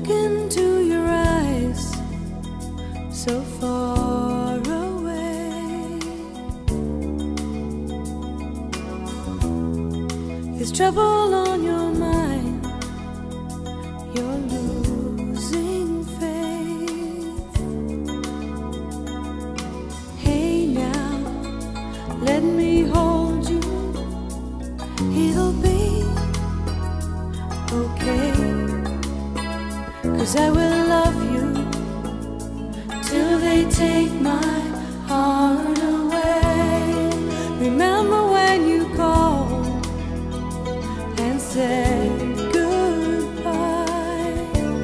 look into your eyes, so far away. There's trouble on your mind, you're losing faith. Hey now, let me hold you, it'll be okay, 'cause I will love you till they take my heart away. Remember when you called and said goodbye?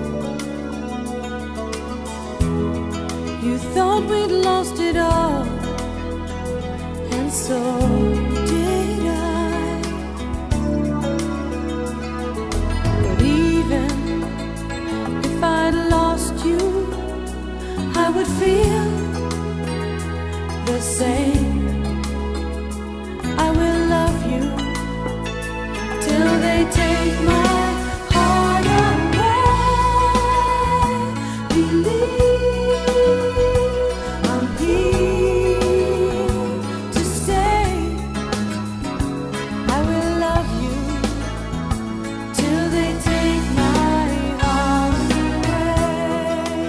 You thought we'd lost it all, and so did I. But even if I'd lost you, I would feel the same. I will love you till they take my heart away. Believe I'm here to stay. I will love you till they take my heart away.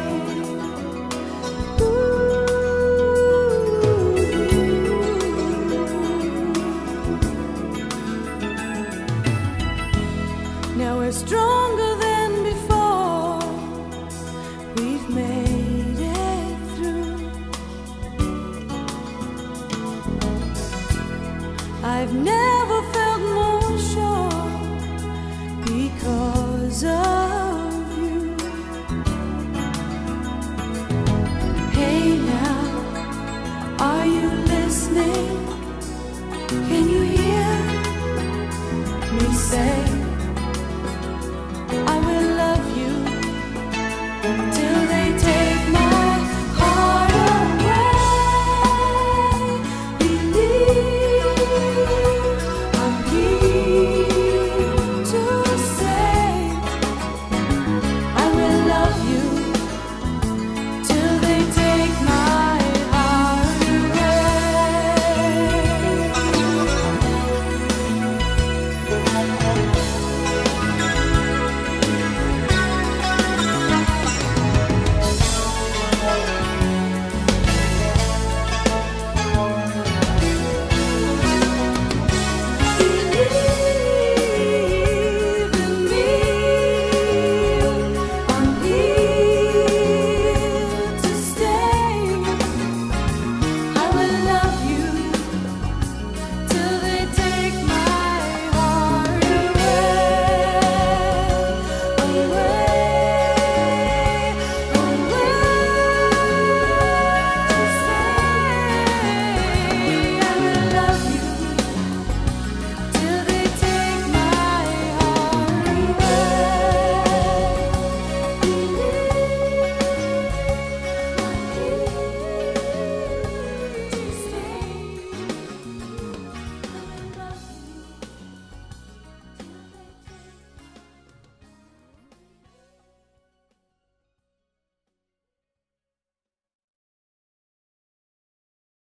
Now we're stronger than before, we've made it through. I've never